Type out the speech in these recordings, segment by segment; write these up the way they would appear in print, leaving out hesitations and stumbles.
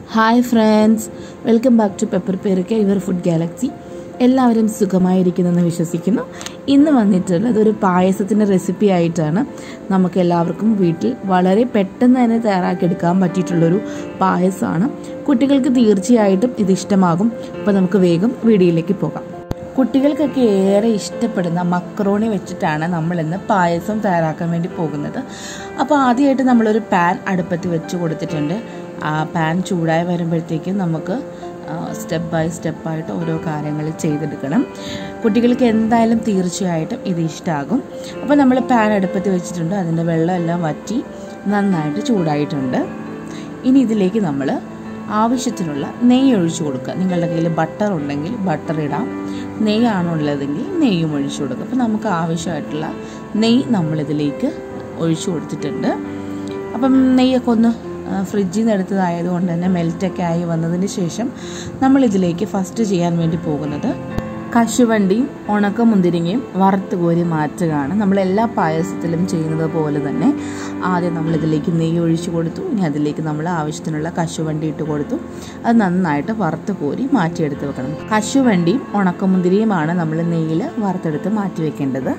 Hi friends, welcome back to pepper പേരൊക്കെ your food galaxy. എല്ലാവരും സുഖമായിരിക്കുന്നെന്ന് വിശ്വസിക്കുന്നു. ഇന്ന് വന്നിട്ടുള്ളത് ഒരു പായസത്തിൻ്റെ റെസിപ്പി ആയിട്ടാണ്. നമുക്ക് എല്ലാവർക്കും വീട്ടിൽ വളരെ പെട്ടെന്ന് തന്നെ തയ്യാറാക്കിയെടുക്കാൻ പറ്റിയിട്ടുള്ളൊരു പായസമാണ്. കുട്ടികൾക്ക് തീർച്ചയായിട്ടും ഇത് ഇഷ്ടമാകും. അപ്പോൾ നമുക്ക് വേഗം വീഡിയോയിലേക്ക് പോകാം. കുട്ടികൾക്കൊക്കെ ഏറെ ഇഷ്ടപ്പെടുന്ന മക്കറോണി വെച്ചിട്ടാണ് നമ്മളിന്ന് പായസം തയ്യാറാക്കാൻ വേണ്ടി പോകുന്നത്. അപ്പോൾ ആദ്യമായിട്ട് നമ്മളൊരു പാൻ അടുപ്പത്ത് വെച്ച് കൊടുത്തിട്ടുണ്ട്. ആ പാൻ ചൂടായി വരുമ്പോഴത്തേക്കും നമുക്ക് സ്റ്റെപ്പ് ബൈ സ്റ്റെപ്പായിട്ട് ഓരോ കാര്യങ്ങൾ ചെയ്തെടുക്കണം. കുട്ടികൾക്ക് എന്തായാലും തീർച്ചയായിട്ടും ഇത് ഇഷ്ടമാകും. അപ്പോൾ നമ്മൾ പാൻ അടുപ്പത്ത് വെച്ചിട്ടുണ്ട്. അതിൻ്റെ വെള്ളമെല്ലാം വറ്റി നന്നായിട്ട് ചൂടായിട്ടുണ്ട്. ഇനി ഇതിലേക്ക് നമ്മൾ ആവശ്യത്തിനുള്ള നെയ്യ് ഒഴിച്ചു കൊടുക്കുക. നിങ്ങളുടെ കയ്യിൽ ബട്ടർ ഉണ്ടെങ്കിൽ ബട്ടർ ഇടാം, നെയ്യാണുള്ളതെങ്കിൽ നെയ്യും ഒഴിച്ചു കൊടുക്കുക. അപ്പോൾ നമുക്ക് ആവശ്യമായിട്ടുള്ള നെയ്യ് നമ്മളിതിലേക്ക് ഒഴിച്ചു കൊടുത്തിട്ടുണ്ട്. അപ്പം നെയ്യൊക്കെ ഒന്ന് ഫ്രിഡ്ജിൽ നിന്ന് എടുത്തതായതുകൊണ്ട് തന്നെ മെൽറ്റൊക്കെ ആയി വന്നതിന് ശേഷം നമ്മളിതിലേക്ക് ഫസ്റ്റ് ചെയ്യാൻ വേണ്ടി പോകുന്നത് കശുവണ്ടിയും ഉണക്കമുന്തിരിങ്ങയും വറുത്ത് കോരി മാറ്റുകയാണ്. നമ്മളെല്ലാ പായസത്തിലും ചെയ്യുന്നത് പോലെ തന്നെ ആദ്യം നമ്മളിതിലേക്ക് നെയ്യ് ഒഴിച്ചു കൊടുത്തു. ഇനി അതിലേക്ക് നമ്മൾ ആവശ്യത്തിനുള്ള കശുവണ്ടി ഇട്ട് കൊടുത്തു. അത് നന്നായിട്ട് വറുത്ത് കോരി മാറ്റിയെടുത്ത് വെക്കണം. കശുവണ്ടിയും ഉണക്കമുന്തിരിയുമാണ് നമ്മൾ നെയ്യിൽ വറുത്തെടുത്ത് മാറ്റി വെക്കേണ്ടത്.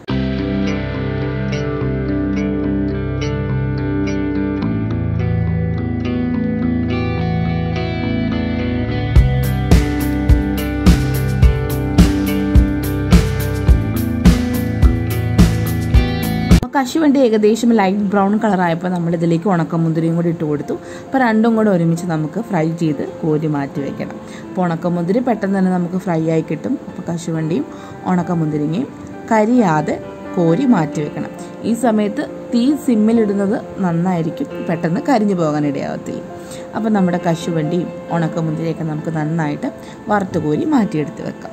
കശുവണ്ടി ഏകദേശം ലൈറ്റ് ബ്രൗൺ കളറായപ്പോൾ നമ്മളിതിലേക്ക് ഉണക്കമുന്തിരിയും കൂടി ഇട്ട് കൊടുത്തു. അപ്പോൾ രണ്ടും കൂടെ ഒരുമിച്ച് നമുക്ക് ഫ്രൈ ചെയ്ത് കോരി മാറ്റി വെക്കണം. അപ്പോൾ ഉണക്കമുന്തിരി പെട്ടെന്ന് തന്നെ നമുക്ക് ഫ്രൈ ആയി കിട്ടും. അപ്പോൾ കശുവണ്ടിയും ഉണക്കമുന്തിരിങ്ങയും കരിയാതെ കോരി മാറ്റി വെക്കണം. ഈ സമയത്ത് തീ സിമ്മിലിടുന്നത് നന്നായിരിക്കും, പെട്ടെന്ന് കരിഞ്ഞു പോകാൻ ഇടയാവത്തില്ല. അപ്പോൾ നമ്മുടെ കശുവണ്ടിയും ഉണക്കമുന്തിരിയൊക്കെ നമുക്ക് നന്നായിട്ട് വറുത്ത് കോരി മാറ്റിയെടുത്ത് വെക്കാം.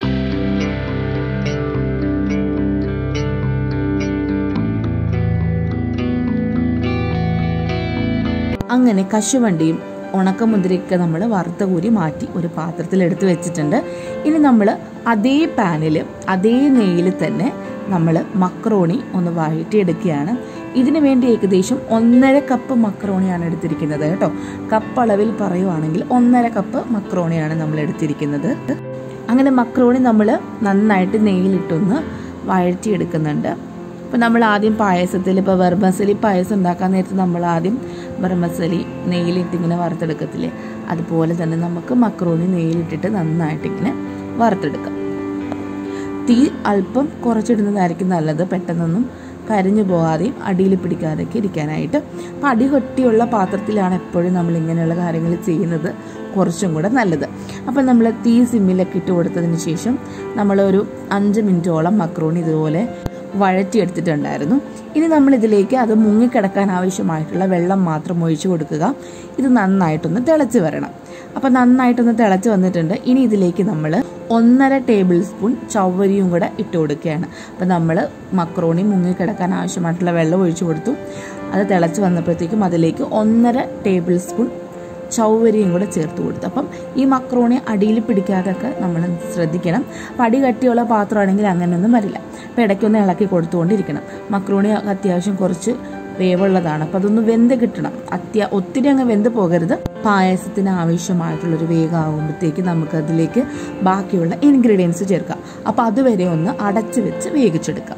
അങ്ങനെ കശുവണ്ടിയും ഉണക്കമുന്തിരിയൊക്കെ നമ്മൾ വറുത്ത കോരി മാറ്റി ഒരു പാത്രത്തിൽ എടുത്ത് വെച്ചിട്ടുണ്ട്. ഇനി നമ്മൾ അതേ പാനിൽ അതേ നെയ്യിൽ തന്നെ നമ്മൾ മക്കറോണി ഒന്ന് വഴറ്റിയെടുക്കുകയാണ്. ഇതിനു വേണ്ടി ഏകദേശം 1.5 കപ്പ് മക്കറോണിയാണ് എടുത്തിരിക്കുന്നത് കേട്ടോ. കപ്പ് അളവിൽ പറയുവാണെങ്കിൽ 1.5 കപ്പ് മക്കറോണിയാണ് നമ്മൾ എടുത്തിരിക്കുന്നത്. അങ്ങനെ മക്കറോണി നമ്മൾ നന്നായിട്ട് നെയ്യിലിട്ടൊന്ന് വഴറ്റിയെടുക്കുന്നുണ്ട്. അപ്പോൾ നമ്മൾ ആദ്യം പായസത്തിൽ ഇപ്പോൾ വെർമസലി പായസം ഉണ്ടാക്കാൻ നേരത്ത് നമ്മൾ ആദ്യം വെർമസലി നെയ്യിലിട്ടിങ്ങനെ വറുത്തെടുക്കത്തില്ലേ, അതുപോലെ തന്നെ നമുക്ക് മക്കറോണി നെയ്യിലിട്ടിട്ട് നന്നായിട്ടിങ്ങനെ വറുത്തെടുക്കാം. തീ അല്പം കുറച്ചിടുന്നതായിരിക്കും നല്ലത്, പെട്ടെന്നൊന്നും കരിഞ്ഞു പോകാതെയും അടിയിൽ പിടിക്കാതെയൊക്കെ ഇരിക്കാനായിട്ട്. അപ്പോൾ അടി കട്ടിയുള്ള പാത്രത്തിലാണ് എപ്പോഴും നമ്മൾ ഇങ്ങനെയുള്ള കാര്യങ്ങൾ ചെയ്യുന്നത് കുറച്ചും കൂടെ നല്ലത്. അപ്പം നമ്മൾ തീ സിമ്മിലൊക്കെ ഇട്ട് കൊടുത്തതിന് ശേഷം നമ്മളൊരു 5 മിനിറ്റോളം മക്കറോണി ഇതുപോലെ വഴറ്റിയെടുത്തിട്ടുണ്ടായിരുന്നു. ഇനി നമ്മളിതിലേക്ക് അത് മുങ്ങിക്കിടക്കാൻ ആവശ്യമായിട്ടുള്ള വെള്ളം മാത്രം ഒഴിച്ചു കൊടുക്കുക. ഇത് നന്നായിട്ടൊന്ന് തിളച്ച് വരണം. അപ്പം നന്നായിട്ടൊന്ന് തിളച്ച് വന്നിട്ടുണ്ട്. ഇനി ഇതിലേക്ക് നമ്മൾ 1.5 ടേബിൾ സ്പൂൺ ചവ്വരിയും കൂടെ ഇട്ട് കൊടുക്കുകയാണ്. അപ്പം നമ്മൾ മക്കറോണി മുങ്ങിക്കിടക്കാൻ ആവശ്യമായിട്ടുള്ള വെള്ളം ഒഴിച്ചു കൊടുത്തു. അത് തിളച്ച് വന്നപ്പോഴത്തേക്കും അതിലേക്ക് 1.5 ടേബിൾ സ്പൂൺ ചവ്വരിയും കൂടെ ചേർത്ത് കൊടുത്തു. അപ്പം ഈ മക്കറോണി അടിയിൽ പിടിക്കാതൊക്കെ നമ്മൾ ശ്രദ്ധിക്കണം. അപ്പം അടി കട്ടിയുള്ള പാത്രമാണെങ്കിൽ അങ്ങനെയൊന്നും വരില്ല. അപ്പം ഇടയ്ക്കൊന്ന് ഇളക്കി കൊടുത്തുകൊണ്ടിരിക്കണം. മക്കറോണി അത്യാവശ്യം കുറച്ച് വേവുള്ളതാണ്. അപ്പം അതൊന്ന് വെന്ത് കിട്ടണം. ഒത്തിരി അങ്ങ് വെന്ത് പോകരുത്. പായസത്തിന് ആവശ്യമായിട്ടുള്ളൊരു വേഗമാകുമ്പോഴത്തേക്ക് നമുക്കതിലേക്ക് ബാക്കിയുള്ള ഇൻഗ്രീഡിയൻസ് ചേർക്കാം. അപ്പം അതുവരെ ഒന്ന് അടച്ചു വെച്ച് വേവിച്ചെടുക്കാം.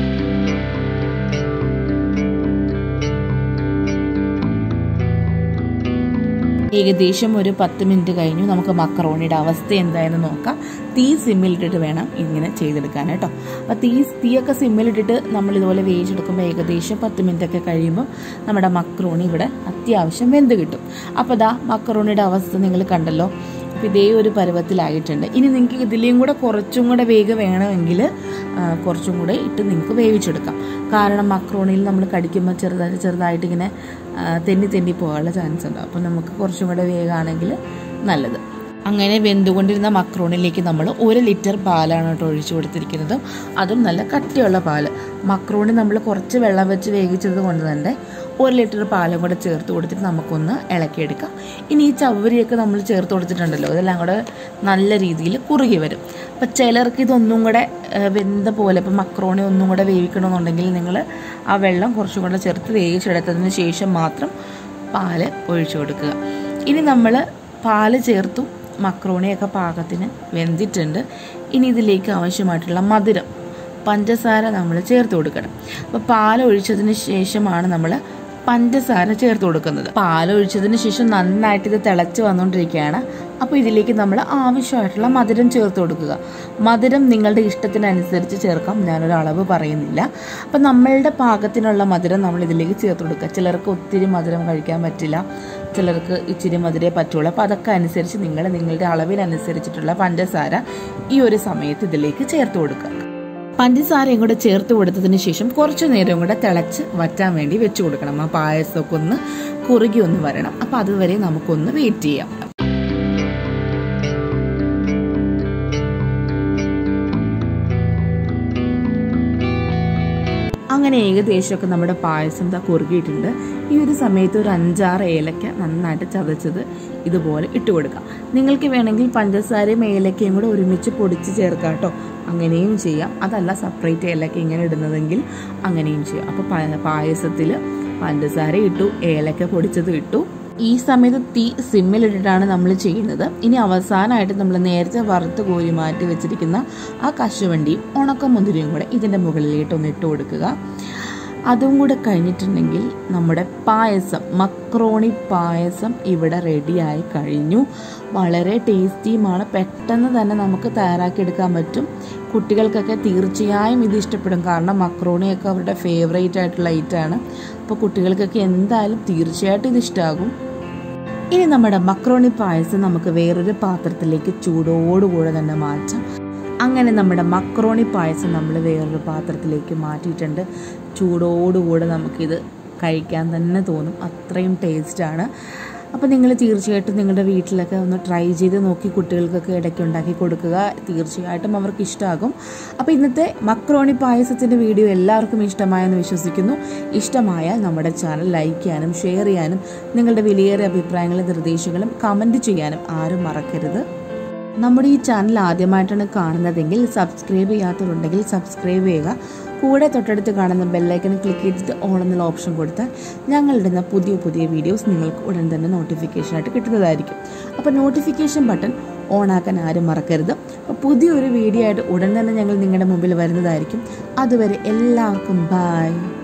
ഏകദേശം ഒരു 10 മിനിറ്റ് കഴിഞ്ഞു. നമുക്ക് മക്കറോണിയുടെ അവസ്ഥ എന്തായെന്ന് നോക്കാം. തീ സിമ്മിലിട്ടിട്ട് വേണം ഇങ്ങനെ ചെയ്തെടുക്കാൻ കേട്ടോ. അപ്പോൾ തീയൊക്കെ സിമ്മിലിട്ടിട്ട് നമ്മൾ ഇതുപോലെ വേവിച്ചെടുക്കുമ്പോൾ ഏകദേശം 10 മിനിറ്റൊക്കെ കഴിയുമ്പോൾ നമ്മുടെ മക്കറോണി ഇവിടെ അത്യാവശ്യം വെന്ത് കിട്ടും. അപ്പോൾ ദാ മക്കറോണിയുടെ അവസ്ഥ നിങ്ങൾ കണ്ടല്ലോ. അപ്പോൾ ഇതേ ഒരു പരുവത്തിലായിട്ടുണ്ട്. ഇനി നിങ്ങൾക്ക് ഇതിലേയും കൂടെ കുറച്ചും കൂടെ വേഗം വേണമെങ്കിൽ കുറച്ചും കൂടെ ഇട്ട് നിങ്ങൾക്ക് വേവിച്ചെടുക്കാം. കാരണം മക്കറോണിയിൽ നമ്മൾ കടിക്കുമ്പോൾ ചെറുതായിട്ട് ഇങ്ങനെ തെന്നി പോകാനുള്ള ചാൻസ് ഉണ്ടാവും. അപ്പോൾ നമുക്ക് കുറച്ചും കൂടെ വേഗമാണെങ്കിൽ നല്ലത്. അങ്ങനെ വെന്തുകൊണ്ടിരുന്ന മക്കറോണിലേക്ക് നമ്മൾ 1 ലിറ്റർ പാലാണ് കേട്ടോ ഒഴിച്ചു കൊടുത്തിരിക്കുന്നത്. അതും നല്ല കട്ടിയുള്ള പാല്. മക്കറോണി നമ്മൾ കുറച്ച് വെള്ളം വെച്ച് വേവിച്ചത് കൊണ്ട് തന്നെ 1 ലിറ്റർ പാലും കൂടെ ചേർത്ത് കൊടുത്തിട്ട് നമുക്കൊന്ന് ഇളക്കിയെടുക്കാം. ഇനി ഈ ചവ്വരിയൊക്കെ നമ്മൾ ചേർത്ത് കൊടുത്തിട്ടുണ്ടല്ലോ, ഇതെല്ലാം കൂടെ നല്ല രീതിയിൽ കുറുകി വരും. അപ്പം ചിലർക്ക് ഇതൊന്നും കൂടെ വെന്ത പോലെ, ഇപ്പം മക്കറോണി ഒന്നും കൂടെ വേവിക്കണമെന്നുണ്ടെങ്കിൽ നിങ്ങൾ ആ വെള്ളം കുറച്ചും കൂടെ ചേർത്ത് വേവിച്ചെടുത്തതിന് ശേഷം മാത്രം പാല് ഒഴിച്ചു കൊടുക്കുക. ഇനി നമ്മൾ പാല് ചേർത്തു, മക്രോണിയൊക്കെ പാകത്തിന് വെന്തിട്ടുണ്ട്. ഇനി ഇതിലേക്ക് ആവശ്യമായിട്ടുള്ള മധുരം, പഞ്ചസാര നമ്മൾ ചേർത്ത് കൊടുക്കണം. അപ്പോൾ പാൽ ഒഴിച്ചതിന് ശേഷമാണ് നമ്മൾ പഞ്ചസാര ചേർത്ത് കൊടുക്കുന്നത്. പാൽ ഒഴിച്ചതിന് ശേഷം നന്നായിട്ട് ഇത് തിളച്ച് വന്നുകൊണ്ടിരിക്കുകയാണ്. അപ്പോൾ ഇതിലേക്ക് നമ്മൾ ആവശ്യമായിട്ടുള്ള മധുരം ചേർത്ത് കൊടുക്കുക. മധുരം നിങ്ങളുടെ ഇഷ്ടത്തിനനുസരിച്ച് ചേർക്കാം, ഞാനൊരു അളവ് പറയുന്നില്ല. അപ്പം നമ്മളുടെ പാകത്തിനുള്ള മധുരം നമ്മൾ ഇതിലേക്ക് ചേർത്ത് കൊടുക്കുക. ചിലർക്ക് ഒത്തിരി മധുരം കഴിക്കാൻ പറ്റില്ല, ചിലർക്ക് ഇച്ചിരി മധുരേ പറ്റുള്ളൂ. അപ്പോൾ അതൊക്കെ അനുസരിച്ച് നിങ്ങളുടെ അളവിനനുസരിച്ചിട്ടുള്ള പഞ്ചസാര ഈ ഒരു സമയത്ത് ഇതിലേക്ക് ചേർത്ത് കൊടുക്കുക. പഞ്ചസാരയും കൂടെ ചേർത്ത് കൊടുത്തതിന് ശേഷം കുറച്ചു നേരം കൂടെ തിളച്ച് വറ്റാൻ വേണ്ടി വെച്ച് കൊടുക്കണം. ആ പായസമൊക്കെ ഒന്ന് കുറുകി ഒന്ന് വരണം. അപ്പോൾ അതുവരെ നമുക്കൊന്ന് വെയിറ്റ് ചെയ്യാം. അങ്ങനെ ഏകദേശമൊക്കെ നമ്മുടെ പായസം കുറുകിയിട്ടുണ്ട്. ഈ ഒരു സമയത്ത് ഒരു 5-6 ഏലക്ക നന്നായിട്ട് ചതച്ചത് ഇതുപോലെ ഇട്ട് കൊടുക്കാം. നിങ്ങൾക്ക് വേണമെങ്കിൽ പഞ്ചസാരയും ഏലക്കയും കൂടെ ഒരുമിച്ച് പൊടിച്ച് ചേർക്കാം കേട്ടോ, അങ്ങനെയും ചെയ്യാം. അതല്ല സെപ്പറേറ്റ് ഏലക്ക ഇങ്ങനെ ഇടുന്നതെങ്കിൽ അങ്ങനെയും ചെയ്യാം. അപ്പോൾ പായസത്തിൽ പഞ്ചസാര ഇട്ടു, ഏലക്ക പൊടിച്ചത് ഇട്ടു. ഈ സമയത്ത് തീ സിമ്മിലിട്ടിട്ടാണ് നമ്മൾ ചെയ്യുന്നത്. ഇനി അവസാനമായിട്ട് നമ്മൾ നേരത്തെ വറുത്ത് കോരി മാറ്റി വെച്ചിരിക്കുന്ന ആ കശുവണ്ടിയും ഉണക്കമുന്തിരിയും കൂടെ ഇതിൻ്റെ മുകളിലേട്ടൊന്ന് ഇട്ട് കൊടുക്കുക. അതും കൂടെ കഴിഞ്ഞിട്ടുണ്ടെങ്കിൽ നമ്മുടെ പായസം, മക്രോണി പായസം ഇവിടെ റെഡിയായി കഴിഞ്ഞു. വളരെ ടേസ്റ്റിയുമാണ്, പെട്ടെന്ന് തന്നെ നമുക്ക് തയ്യാറാക്കിയെടുക്കാൻ പറ്റും. കുട്ടികൾക്കൊക്കെ തീർച്ചയായും ഇത് ഇഷ്ടപ്പെടും, കാരണം മക്രോണിയൊക്കെ അവരുടെ ഫേവറേറ്റ് ആയിട്ടുള്ള ഐറ്റമാണ്. അപ്പോൾ കുട്ടികൾക്കൊക്കെ എന്തായാലും തീർച്ചയായിട്ടും ഇത് ഇഷ്ടമാകും. ഇനി നമ്മുടെ മക്രോണി പായസം നമുക്ക് വേറൊരു പാത്രത്തിലേക്ക് ചൂടോടുകൂടെ തന്നെ മാറ്റാം. അങ്ങനെ നമ്മുടെ മക്രോണി പായസം നമ്മൾ വേറൊരു പാത്രത്തിലേക്ക് മാറ്റിയിട്ടുണ്ട്. ചൂടോടുകൂടെ നമുക്കിത് കഴിക്കാൻ തന്നെ തോന്നും, അത്രയും ടേസ്റ്റാണ്. അപ്പോൾ നിങ്ങൾ തീർച്ചയായിട്ടും നിങ്ങളുടെ വീട്ടിലൊക്കെ ഒന്ന് ട്രൈ ചെയ്ത് നോക്കി കുട്ടികൾക്കൊക്കെ ഇടയ്ക്ക് ഉണ്ടാക്കി കൊടുക്കുക, തീർച്ചയായിട്ടും അവർക്ക് ഇഷ്ടമാകും. അപ്പോൾ ഇന്നത്തെ മക്രോണി പായസത്തിൻ്റെ വീഡിയോ എല്ലാവർക്കും ഇഷ്ടമായെന്ന് വിശ്വസിക്കുന്നു. ഇഷ്ടമായാൽ നമ്മുടെ ചാനൽ ലൈക്ക് ചെയ്യാനും ഷെയർ ചെയ്യാനും നിങ്ങളുടെ വിലയേറിയ അഭിപ്രായങ്ങളും നിർദ്ദേശങ്ങളും കമൻറ്റ് ചെയ്യാനും ആരും മറക്കരുത്. നമ്മുടെ ഈ ചാനൽ ആദ്യമായിട്ടാണ് കാണുന്നതെങ്കിൽ സബ്സ്ക്രൈബ് ചെയ്യാത്തവരുണ്ടെങ്കിൽ സബ്സ്ക്രൈബ് ചെയ്യുക. കൂടെ തൊട്ടടുത്ത് കാണുന്ന ബെല്ലൈക്കൺ ക്ലിക്ക് ചെയ്തിട്ട് ഓൾ എന്നുള്ള ഓപ്ഷൻ കൊടുത്താൽ ഞങ്ങളിടുന്ന പുതിയ പുതിയ വീഡിയോസ് നിങ്ങൾക്ക് ഉടൻ തന്നെ നോട്ടിഫിക്കേഷനായിട്ട് കിട്ടുന്നതായിരിക്കും. അപ്പോൾ നോട്ടിഫിക്കേഷൻ ബട്ടൺ ഓൺ ആക്കാൻ ആരും മറക്കരുത്. അപ്പോൾ പുതിയൊരു വീഡിയോ ആയിട്ട് ഉടൻ തന്നെ ഞങ്ങൾ നിങ്ങളുടെ മുമ്പിൽ വരുന്നതായിരിക്കും. അതുവരെ എല്ലാവർക്കും ബൈ.